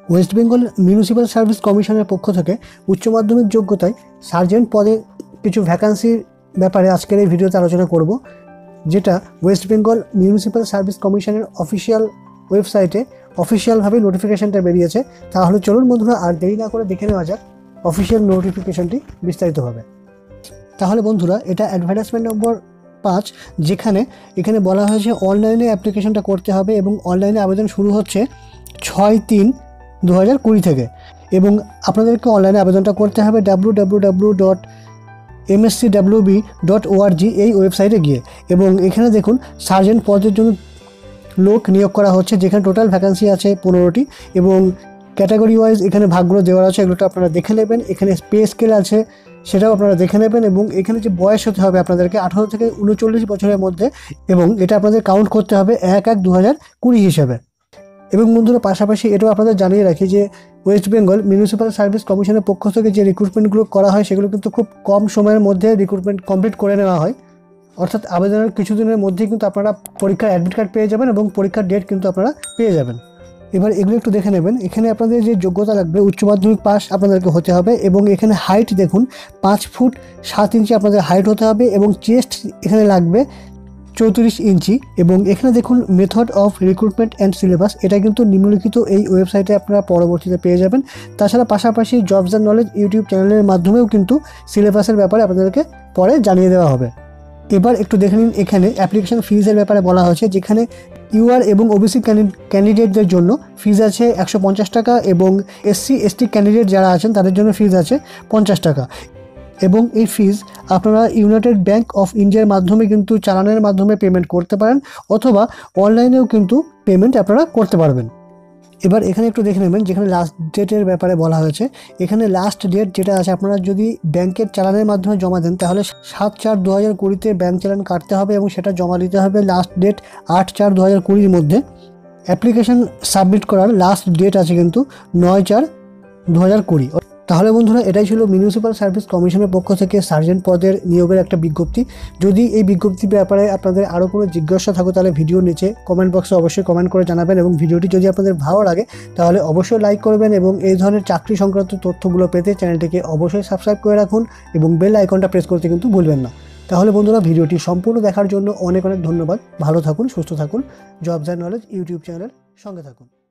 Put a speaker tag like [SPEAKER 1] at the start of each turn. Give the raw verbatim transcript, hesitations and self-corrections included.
[SPEAKER 1] West Bengal municipal service কমিশনের পক্ষ থেকে উচ্চ মাধ্যমিক যোগ্যতায় সার্জেন্ট পদে কিছু ভ্যাকান্সির ব্যাপারে আজকের এই ভিডিওতে আলোচনা করব, যেটা ওয়েস্ট বেঙ্গল মিউনিসিপ্যাল সার্ভিস কমিশনের অফিসিয়াল ওয়েবসাইটে অফিসিয়ালভাবে নোটিফিকেশানটা বেরিয়েছে। তাহলে চলুন বন্ধুরা, আর দেরি না করে দেখে নেওয়া যাক অফিসিয়াল নোটিফিকেশানটি বিস্তারিতভাবে। তাহলে বন্ধুরা, এটা অ্যাডভার্টাইজমেন্ট নম্বর পাঁচ, যেখানে এখানে বলা হয়েছে অনলাইনে অ্যাপ্লিকেশনটা করতে হবে এবং অনলাইনে আবেদন শুরু হচ্ছে ছয় তিন দু হাজার কুড়ি থেকে, এবং আপনাদেরকে অনলাইনে আবেদনটা করতে হবে W W W dot M S C W B dot O R G এই ওয়েবসাইটে গিয়ে। এবং এখানে দেখুন সার্জেন্ট পদের জন্য লোক নিয়োগ করা হচ্ছে, যেখানে টোটাল ভ্যাকান্সি আছে পনেরোটি এবং ক্যাটাগরি ওয়াইজ এখানে ভাগগুলো দেওয়া আছে, এগুলোটা আপনারা দেখে নেবেন। এখানে পে স্কেল আছে, সেটাও আপনারা দেখে নেবেন। এবং এখানে যে বয়স হতে হবে আপনাদেরকে আঠারো থেকে উনচল্লিশ বছরের মধ্যে, এবং এটা আপনাদের কাউন্ট করতে হবে এক এক দু হাজার কুড়ি হিসাবে। এবং বন্ধুরা, পাশাপাশি এটাও আপনাদের জানিয়ে রাখি যে ওয়েস্ট বেঙ্গল মিউনিসিপ্যাল সার্ভিস কমিশনের পক্ষ থেকে যে রিক্রুটমেন্টগুলো করা হয় সেগুলো কিন্তু খুব কম সময়ের মধ্যে রিক্রুটমেন্ট কমপ্লিট করে নেওয়া হয়, অর্থাৎ আবেদনের কিছুদিনের মধ্যেই কিন্তু আপনারা পরীক্ষার অ্যাডমিট কার্ড পেয়ে যাবেন এবং পরীক্ষার ডেট কিন্তু আপনারা পেয়ে যাবেন। এবার এগুলো একটু দেখে নেবেন। এখানে আপনাদের যে যোগ্যতা লাগবে, উচ্চ মাধ্যমিক পাস আপনাদেরকে হতে হবে, এবং এখানে হাইট দেখুন পাঁচ ফুট সাত ইঞ্চি আপনাদের হাইট হতে হবে, এবং চেস্ট এখানে লাগবে চৌত্রিশ ইঞ্চি। এবং এখানে দেখুন method of recruitment and syllabus, এটা কিন্তু নিম্নলিখিত এই ওয়েবসাইটে আপনারা পরবর্তীতে পেয়ে যাবেন। তাছাড়া পাশাপাশি জবস অ্যান্ড নলেজ ইউটিউব চ্যানেলের মাধ্যমেও কিন্তু সিলেবাসের ব্যাপারে আপনাদেরকে পরে জানিয়ে দেওয়া হবে। এবার একটু দেখে নিন, এখানে অ্যাপ্লিকেশন ফিজের ব্যাপারে বলা হয়েছে, যেখানে ইউআর এবং ওবিসি ক্যান্ডিডেটদের জন্য ফিজ আছে একশো পঞ্চাশ টাকা, এবং এসসি এসটি ক্যান্ডিডেট যারা আছেন তাদের জন্য ফিজ আছে পঞ্চাশ টাকা। এবং এই ফিজ আপনারা ইউনাইটেড ব্যাঙ্ক অফ ইন্ডিয়ার মাধ্যমে কিন্তু চালানের মাধ্যমে পেমেন্ট করতে পারেন, অথবা অনলাইনেও কিন্তু পেমেন্ট আপনারা করতে পারবেন। এবার এখানে একটু দেখে নেবেন, যেখানে লাস্ট ডেটের ব্যাপারে বলা হয়েছে। এখানে লাস্ট ডেট যেটা আছে, আপনারা যদি ব্যাংকের চালানের মাধ্যমে জমা দেন তাহলে সাত চার দু হাজার কুড়িতে ব্যাঙ্ক চালান কাটতে হবে এবং সেটা জমা দিতে হবে লাস্ট ডেট আট চার দু হাজার কুড়ির মধ্যে। অ্যাপ্লিকেশান সাবমিট করার লাস্ট ডেট আছে কিন্তু নয় চার দু হাজার কুড়ি। তাহলে বন্ধুরা, এটাই ছিল মিউনিসিপ্যাল সার্ভিস কমিশনের পক্ষ থেকে সার্জেন্ট পদের নিয়োগের একটা বিজ্ঞপ্তি। যদি এই বিজ্ঞপ্তির ব্যাপারে আপনাদের আরও কোনো জিজ্ঞাসা থাকে তাহলে ভিডিও নিচে কমেন্ট বক্সে অবশ্যই কমেন্ট করে জানাবেন, এবং ভিডিওটি যদি আপনাদের ভালো লাগে তাহলে অবশ্যই লাইক করবেন, এবং এই ধরনের চাকরি সংক্রান্ত তথ্যগুলো পেতে চ্যানেলটিকে অবশ্যই সাবস্ক্রাইব করে রাখুন এবং বেল আইকনটা প্রেস করতে কিন্তু ভুলবেন না। তাহলে বন্ধুরা, ভিডিওটি সম্পূর্ণ দেখার জন্য অনেক অনেক ধন্যবাদ। ভালো থাকুন, সুস্থ থাকুন, জবস অ্যান্ড নলেজ ইউটিউব চ্যানেলের সঙ্গে থাকুন।